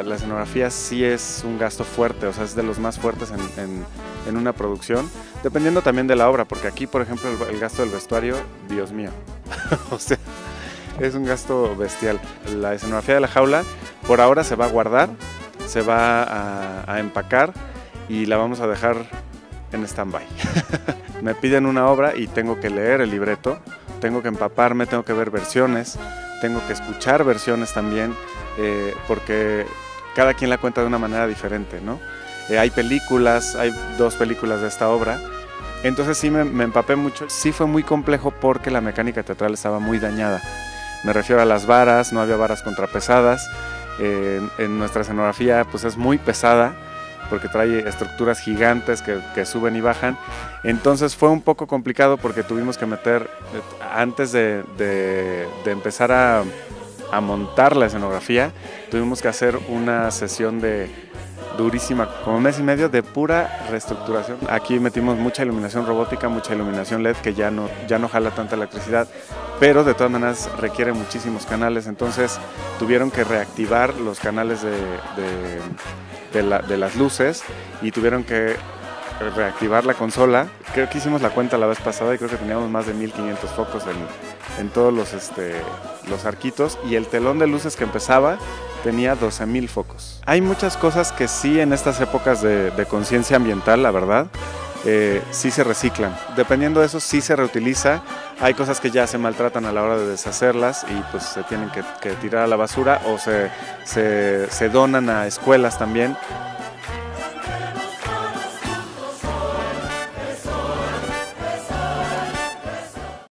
la escenografía sí es un gasto fuerte, o sea, es de los más fuertes en una producción, dependiendo también de la obra, porque aquí, por ejemplo, el gasto del vestuario, Dios mío, o sea, es un gasto bestial. La escenografía de la jaula, por ahora se va a guardar, se va a empacar y la vamos a dejar en stand-by. Me piden una obra y tengo que leer el libreto, tengo que empaparme, tengo que ver versiones, tengo que escuchar versiones también, porque cada quien la cuenta de una manera diferente, ¿no? Hay películas, hay 2 películas de esta obra, entonces sí me empapé mucho. Sí fue muy complejo porque la mecánica teatral estaba muy dañada. Me refiero a las varas, no había varas contrapesadas, en nuestra escenografía pues es muy pesada, porque trae estructuras gigantes que suben y bajan. Entonces fue un poco complicado porque tuvimos que meter, antes de empezar a montar la escenografía, tuvimos que hacer una sesión durísima, como 1 mes y medio de pura reestructuración. Aquí metimos mucha iluminación robótica, mucha iluminación LED que ya no jala tanta electricidad, pero de todas maneras requiere muchísimos canales, entonces tuvieron que reactivar los canales de las luces y tuvieron que reactivar la consola. Creo que hicimos la cuenta la vez pasada y creo que teníamos más de 1500 focos en todos los arquitos, y el telón de luces que empezaba tenía 12,000 focos. Hay muchas cosas que sí en estas épocas de conciencia ambiental, la verdad, sí se reciclan. Dependiendo de eso, sí se reutiliza. Hay cosas que ya se maltratan a la hora de deshacerlas y pues se tienen que tirar a la basura, o se donan a escuelas también